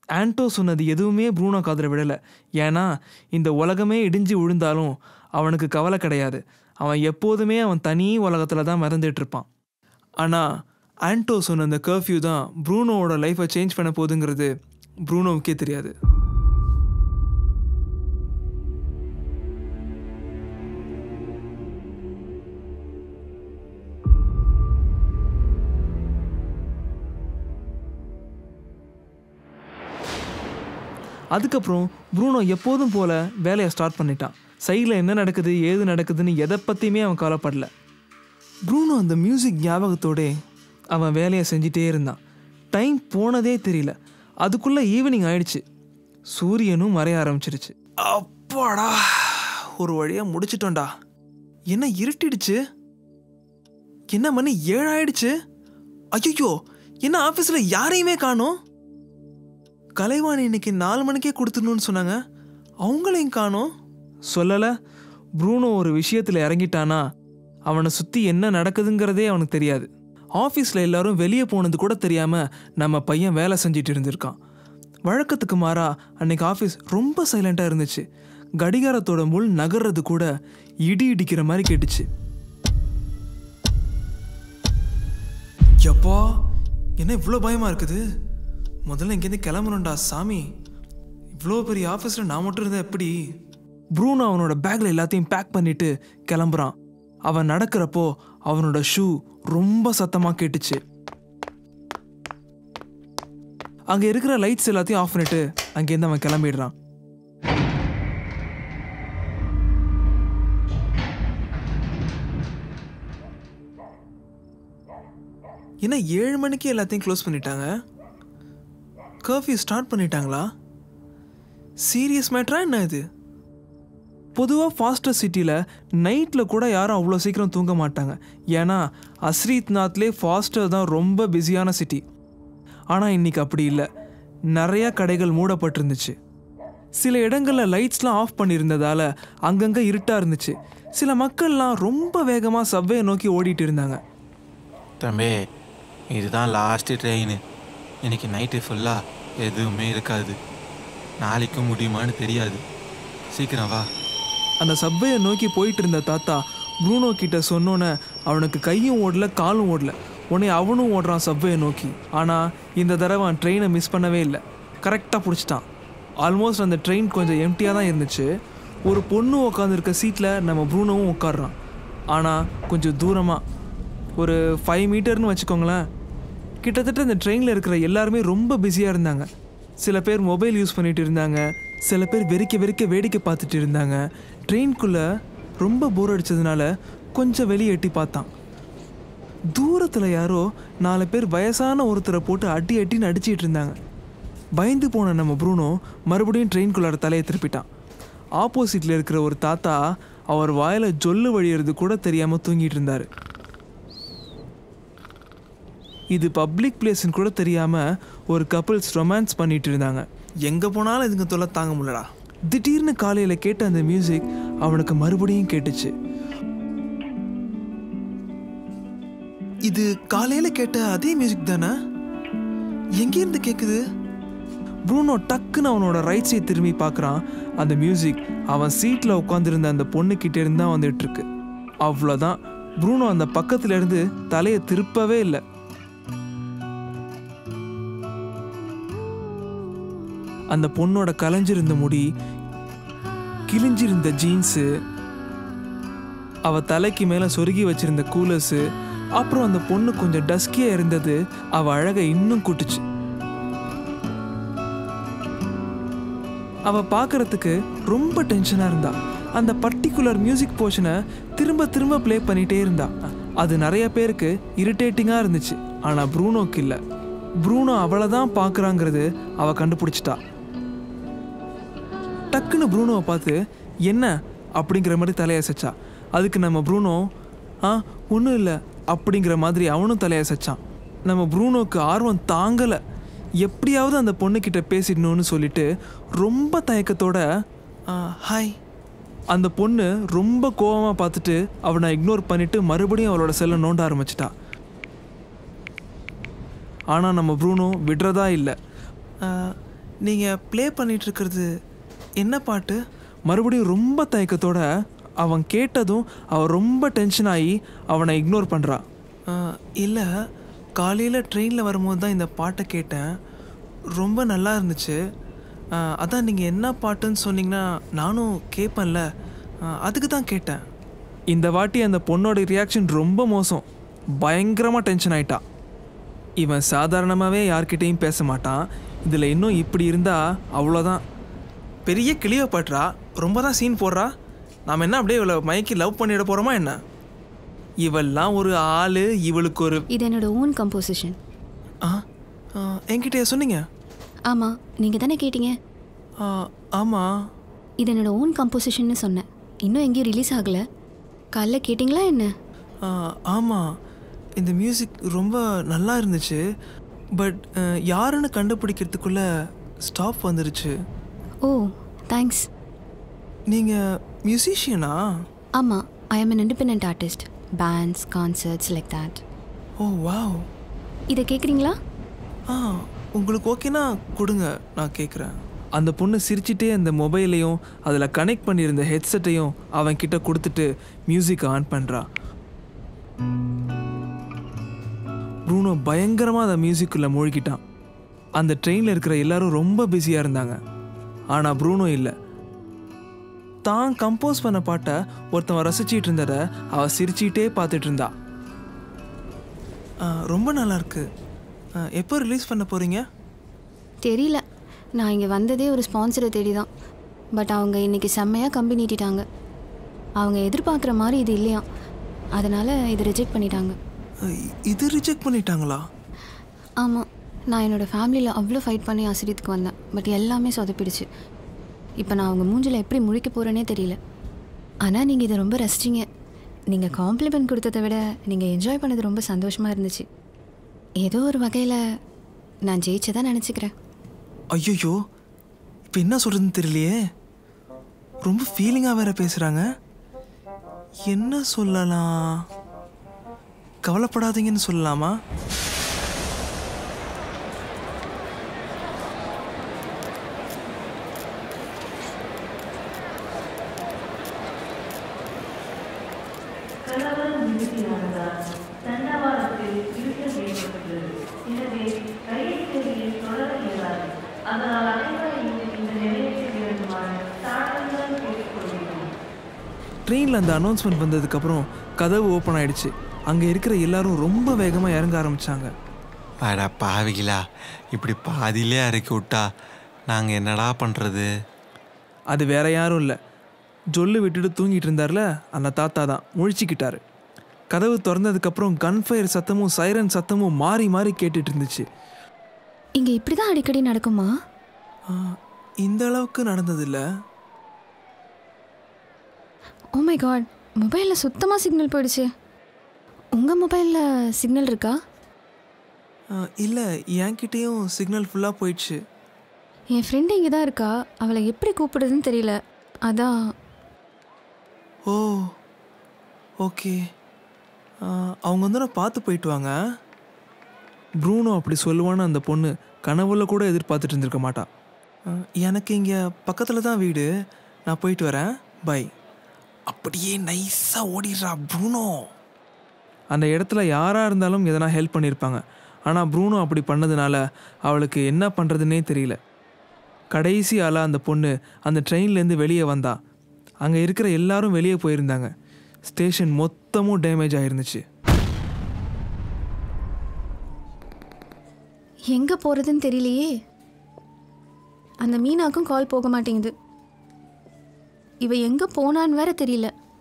ஆண்டோ சொன்னது எதுவுமே ப்ரூனோ காதில் விடலை. ஏன்னா இந்த உலகமே இடிஞ்சு விழுந்தாலும் அவனுக்கு கவலை கிடையாது. அவன் எப்போதுமே அவன் தனி உலகத்தில் தான் மறந்துட்டுருப்பான். ஆனால் ஆண்டோ சொன்ன அந்த கர்ஃப்யூ தான் ப்ரூனோவோட லைஃப்பை சேஞ்ச் பண்ண போகுதுங்கிறது ப்ரூனோவுக்கே தெரியாது. அதுக்கப்புறம் ப்ரூனோ எப்போதும் போல் வேலையை ஸ்டார்ட் பண்ணிட்டான். சைடில் என்ன நடக்குது ஏது நடக்குதுன்னு எதை பற்றியுமே அவன் கவலைப்படல. ப்ரூனோ அந்த மியூசிக் ஞாபகத்தோடே அவன் வேலையை செஞ்சிட்டே இருந்தான். டைம் போனதே தெரியல. அதுக்குள்ளே ஈவினிங் ஆயிடுச்சு. சூரியனும் மறைய ஆரம்பிச்சிருச்சு. அப்பாடா, ஒரு வழியாக முடிச்சிட்டோண்டா. என்ன இருட்டிடுச்சு? என்ன மணி 7 ஆயிடுச்சு? ஐயோ, என்ன ஆஃபீஸில் யாரையுமே காணோம். கலைவாணி இன்னைக்கு 4 மணிக்கே கொடுத்துடணும்னு சொன்னாங்க, அவங்களையும் காணோம். சொல்லலை, ப்ரூனோ ஒரு விஷயத்தில் இறங்கிட்டானா அவனை சுற்றி என்ன நடக்குதுங்கிறதே அவனுக்கு தெரியாது. ஆஃபீஸில் எல்லாரும் வெளியே போனது கூட தெரியாமல் நம்ம பையன் வேலை செஞ்சிட்டு இருந்திருக்கான். வழக்கத்துக்கு மாறா அன்னைக்கு ஆஃபீஸ் ரொம்ப சைலண்ட்டாக இருந்துச்சு. கடிகாரத்தோட முள் நகர்றது கூட இடி இடிக்கிற மாதிரி கேட்டுச்சு. எப்பா, என்ன இவ்வளோ பயமாக இருக்குது? முதல்ல இங்கேருந்து கிளம்பணும்டா சாமி. இவ்வளோ பெரிய ஆஃபீஸில் நான் மட்டும் இருந்தேன் எப்படி? ப்ரூனோ அவனோட பேக்கில் எல்லாத்தையும் பேக் பண்ணிட்டு கிளம்புறான். அவன் நடக்கிறப்போ அவனோட ஷூ ரொம்ப சத்தமாக கேட்டுச்சு. அங்கே இருக்கிற லைட்ஸ் எல்லாத்தையும் ஆஃப் பண்ணிட்டு அங்கேருந்து அவன் கிளம்பிடுறான். என்ன 7 மணிக்கு எல்லாத்தையும் க்ளோஸ் பண்ணிட்டாங்க? கர்ஃப்யூ ஸ்டார்ட் பண்ணிட்டாங்களா? சீரியஸ் மேட்டரா என்ன இது? பொதுவாக ஃபாஸ்டர் சிட்டியில் நைட்டில் கூட யாரும் அவ்வளோ சீக்கிரம் தூங்க மாட்டாங்க. ஏன்னா அஸ்ரீத் நாத்லேயே ஃபாஸ்டர் தான் ரொம்ப பிஸியான சிட்டி. ஆனால் இன்றைக்கி அப்படி இல்லை. நிறையா கடைகள் மூடப்பட்டிருந்துச்சு. சில இடங்களில் லைட்ஸ்லாம் ஆஃப் பண்ணியிருந்ததால் அங்கங்கே இருட்டாக இருந்துச்சு. சில மக்கள்லாம் ரொம்ப வேகமாக சப்வே நோக்கி ஓடிட்டு இருந்தாங்க. தம்பி, இதுதான் லாஸ்ட்டு ட்ரெயின். இன்றைக்கி நைட்டு ஃபுல்லாக எதுவுமே இருக்காது. நாளைக்கும் முடியுமான்னு தெரியாது. சீக்கிரம் வா. அந்த சப்வேயை நோக்கி போயிட்டு இருந்த தாத்தா ப்ரூனோ கிட்ட சொன்னோன்னே அவனுக்கு கையும் ஓடல காலும் ஓடல. உடனே அவனும் ஓடுறான் சப்வேயை நோக்கி. ஆனால் இந்த தடவை அவன் ட்ரெயினை மிஸ் பண்ணவே இல்லை. கரெக்டாக பிடிச்சிட்டான். ஆல்மோஸ்ட் அந்த ட்ரெயின் கொஞ்சம் எம்டியாக தான் இருந்துச்சு. ஒரு பொண்ணு உட்காந்துருக்க சீட்டில் நம்ம ப்ரூனோவும் உட்காடுறான். ஆனால் கொஞ்சம் தூரமாக, ஒரு 5 மீட்டர்னு வச்சுக்கோங்களேன். கிட்டத்தட்ட இந்த ட்ரெயினில் இருக்கிற எல்லாருமே ரொம்ப பிஸியாக இருந்தாங்க. சில பேர் மொபைல் யூஸ் பண்ணிட்டு இருந்தாங்க. சில பேர் வெறிக்க வேடிக்கை பார்த்துட்டு இருந்தாங்க. ட்ரெயின்குள்ளே ரொம்ப போர் அடித்ததுனால கொஞ்சம் வெளியே எட்டி பார்த்தான். தூரத்தில் யாரோ 4 பேர் வயசான ஒருத்தரை போட்டு அடின்னு அடிச்சிட்டு இருந்தாங்க. பயந்து போன நம்ம ப்ரூனோ மறுபடியும் ட்ரெயின்குள்ளார தலையை திருப்பிட்டான். ஆப்போசிட்டில் இருக்கிற ஒரு தாத்தா அவர் வாயில் ஜொல்லு வழியிறது கூட தெரியாமல் தூங்கிட்டு இருந்தார். இது பப்ளிக் பிளேஸ்ன்னு கூட தெரியாமல் ஒரு கப்பிள்ஸ் ரொமான்ஸ் பண்ணிட்டு இருந்தாங்க. எங்கே போனாலும் இதுங்க தொல்லை தாங்க முடியலடா. திடீர்னு காலையில் கேட்ட அந்த மியூசிக் அவனுக்கு மறுபடியும் கேட்டுச்சு. இது காலையில் கேட்ட அதே மியூசிக் தானே? எங்கேருந்து கேட்குது? ப்ரூனோ டக்குன்னு அவனோட ரைட் சைட் திரும்பி பார்க்குறான். அந்த மியூசிக் அவன் சீட்டில் உட்காந்துருந்த அந்த பொண்ணுக்கிட்டே இருந்து தான் வந்துட்டு இருக்கு. அவ்வளோதான். ப்ரூனோ அந்த பக்கத்துல இருந்து தலையை திருப்பவே இல்லை. அந்த பொண்ணோட கலைஞ்சிருந்த முடி, கிழிஞ்சிருந்த ஜீன்ஸு, அவ தலைக்கு மேலே சொருகி வச்சிருந்த கூலர்ஸு, அப்புறம் அந்த பொண்ணு கொஞ்சம் டஸ்கியாக இருந்தது அவ அழகை இன்னும் கூட்டுச்சு. அவ பார்க்கறதுக்கு ரொம்ப டென்ஷனாக இருந்தா. அந்த பர்டிகுலர் மியூசிக் போர்ஷனை திரும்ப திரும்ப ப்ளே பண்ணிகிட்டே இருந்தா. அது நிறைய பேருக்கு இரிட்டேட்டிங்காக இருந்துச்சு. ஆனால் ப்ரூனோக்கு இல்லை. ப்ரூனோ அவளை தான் பார்க்குறாங்கிறது அவள் கண்டுபிடிச்சிட்டா. டக்குன்னு ப்ரூனோவை பார்த்து என்ன அப்படிங்கிற மாதிரி தலையசைச்சா. அதுக்கு நம்ம ப்ரூனோ ஒன்றும் இல்லை அப்படிங்கிற மாதிரி அவனும் தலையசைச்சான். நம்ம ப்ரூனோக்கு ஆர்வம் தாங்கலை. எப்படியாவது அந்த பொண்ணுக்கிட்ட பேசிடணும்னு சொல்லிட்டு ரொம்ப தயக்கத்தோட ஹாய். அந்த பொண்ணு ரொம்ப கோவமாக பார்த்துட்டு அவனை இக்னோர் பண்ணிவிட்டு மறுபடியும் அவளோட செல்லை நோண்ட ஆரம்பிச்சிட்டா. ஆனால் நம்ம ப்ரூனோ விடுறதா இல்லை. நீங்கள் ப்ளே பண்ணிகிட்ருக்கிறது என்ன பாட்டு? மறுபடியும் ரொம்ப தயக்கத்தோட அவன் கேட்டதும் அவன் ரொம்ப டென்ஷன் ஆகி அவனை இக்னோர் பண்ணுறா. இல்லை, காலையில் ட்ரெயினில் வரும்போது தான் இந்த பாட்டை கேட்டேன். ரொம்ப நல்லா இருந்துச்சு. அதான் நீங்கள் என்ன பாட்டுன்னு சொன்னீங்கன்னா நானும் கேட்பேன்ல, அதுக்கு தான் கேட்டேன். இந்த வாட்டி அந்த பொண்ணோட ரியாக்ஷன் ரொம்ப மோசம். பயங்கரமாக டென்ஷன் ஆயிட்டா. இவன் சாதாரணமாகவே யார்கிட்டையும் பேச மாட்டான். இதில் இன்னும் இப்படி இருந்தால் அவ்வளோதான். பெரிய கிளியோ பாட்டுறா, ரொம்ப தான் சீன் போடுறா. நாம் என்ன அப்படியே இவளை மயக்கி லவ் பண்ணிட போகிறோமா என்ன? இவெல்லாம் ஒரு ஆள், இவளுக்கு ஒரு... இது என்னோட ஓன் கம்போசிஷன். என்கிட்டயா சொன்னீங்க? ஆமாம், நீங்கள் தானே கேட்டீங்க. ஆமாம், இது என்னோட ஓன் கம்போசிஷன்னு சொன்னேன். இன்னும் எங்கேயும் ரிலீஸ் ஆகலை. காலைல கேட்டிங்களா என்ன? ஆமாம், இந்த மியூசிக் ரொம்ப நல்லா இருந்துச்சு. பட் யாருன்னு கண்டுபிடிக்கிறதுக்குள்ளே ஸ்டாப் வந்துருச்சு. Oh, thanks. நீங்கள் மியூசிஷியனா? ஆமாம், ஐ ஆம் an independent artist. Bands, concerts like that. Oh wow. இதை கேட்குறீங்களா? உங்களுக்கு ஓகேனா கொடுங்க, நான் கேட்குறேன். அந்த பொண்ணு சிரிச்சிட்டே அந்த மொபைலையும் அதில் கனெக்ட் பண்ணியிருந்த ஹெட்செட்டையும் அவன் கிட்ட கொடுத்துட்டு மியூசிக்கை ஆன் பண்ணுறா. ப்ரூனோ பயங்கரமாக அந்த மியூசிக்குள்ளே மூழ்கிட்டான். அந்த ட்ரெயினில் இருக்கிற எல்லாரும் ரொம்ப பிஸியாக இருந்தாங்க. ஆனால் ப்ரூனோ இல்லை. தான் கம்போஸ் பண்ண பாட்டை ஒருத்தவன் ரசிச்சிட்டு இருந்ததை அவள் சிரிச்சிட்டே பார்த்துட்டு இருந்தா. ரொம்ப நல்லா இருக்கு. எப்போ ரிலீஸ் பண்ண போகிறீங்க? தெரியல. நான் இங்கே வந்ததே ஒரு ஸ்பான்சரை தேடி தான். பட் அவங்க இன்றைக்கி செம்மையாக கம்பி நீட்டிட்டாங்க. அவங்க எதிர்பார்க்குற மாதிரி இது இல்லையா, அதனால் இதை ரிஜெக்ட் பண்ணிட்டாங்க. இது ரிஜெக்ட் பண்ணிட்டாங்களா? ஆமாம், நான் என்னோடய ஃபேமிலியில் அவ்வளோ ஃபைட் பண்ணி ஆசிரியத்துக்கு வந்தேன். பட் எல்லாமே சொதப்பிடுச்சு. இப்போ நான் அவங்க மூஞ்சில் எப்படி முழிக்க போகிறேனே தெரியல. ஆனால் நீங்கள் இதை ரொம்ப ரசிச்சிங்க. நீங்கள் காம்ப்ளிமெண்ட் கொடுத்ததை விட நீங்கள் என்ஜாய் பண்ணது ரொம்ப சந்தோஷமாக இருந்துச்சு. ஏதோ ஒரு வகையில் நான் ஜெயிச்சதான் நினச்சிக்கிறேன். ஐயோ, இப்போ என்ன சொல்கிறதுன்னு தெரியலையே. ரொம்ப ஃபீலிங்காக வேற பேசுகிறாங்க. என்ன சொல்லலாம்? கவலைப்படாதீங்கன்னு சொல்லலாமா? ட்ரெயினில் அந்த அனௌன்ஸ்மெண்ட் வந்ததுக்கப்புறம் கதவு ஓப்பன் ஆகிடுச்சு. அங்கே இருக்கிற எல்லாரும் ரொம்ப வேகமாக இறங்க ஆரம்பித்தாங்க. அடா பாவிகளா, இப்படி பாதியிலே இறக்கி விட்டா நாங்கள் என்னடா பண்ணுறது? அது வேற யாரும் இல்லை, ஜொல்லு விட்டுட்டு தூங்கிட்டு இருந்தார்ல அந்த தாத்தா தான் முழிச்சிக்கிட்டாரு. கதவு திறந்ததுக்கப்புறம் கன்ஃபயர் சத்தமும் சைரன் சத்தமும் மாறி மாறி கேட்டுட்டு இருந்துச்சு. இங்கே இப்படி தான் அடிக்கடி நடக்குமா? இந்த அளவுக்கு நடந்ததில்லை. ஓ மை காட், மொபைலில் சுத்தமாக சிக்னல் போயிடுச்சு. உங்கள் மொபைலில் சிக்னல் இருக்கா? இல்லை, என்கிட்டேயும் சிக்னல் ஃபுல்லாக போயிடுச்சு. என் ஃப்ரெண்டு இங்கே தான் இருக்கா. அவளை எப்படி கூப்பிடுறதுன்னு தெரியல, அதான். ஓ ஓகே, அவங்க வந்து நான் பார்த்து போயிட்டு வாங்க. ப்ரூனோ அப்படி சொல்லுவான்னு அந்த பொண்ணு கனவுல கூட எதிர்பார்த்துட்டு இருந்திருக்க மாட்டான். எனக்கு இங்கே பக்கத்தில் தான் வீடு, நான் போயிட்டு வரேன், பை. அப்படியே நைஸாக ஓடிடுறா ப்ரூனோ. அந்த இடத்துல யாராக இருந்தாலும் எதனா ஹெல்ப் பண்ணியிருப்பாங்க. ஆனால் ப்ரூனோ அப்படி பண்ணதுனால அவளுக்கு என்ன பண்ணுறதுன்னே தெரியல. கடைசி ஆளாக அந்த பொண்ணு அந்த ட்ரெயின்லேருந்து வெளியே வந்தா. அங்கே இருக்கிற எல்லாரும் வெளியே போயிருந்தாங்க. ஸ்டேஷன் மொத்தமும் டேமேஜ் ஆயிருந்துச்சு. எங்கே போகிறதுன்னு தெரியலையே. அந்த மீனாக்கும் கால் போக மாட்டேங்குது. இவ எங்கே போனான்னு வேற தெரியல.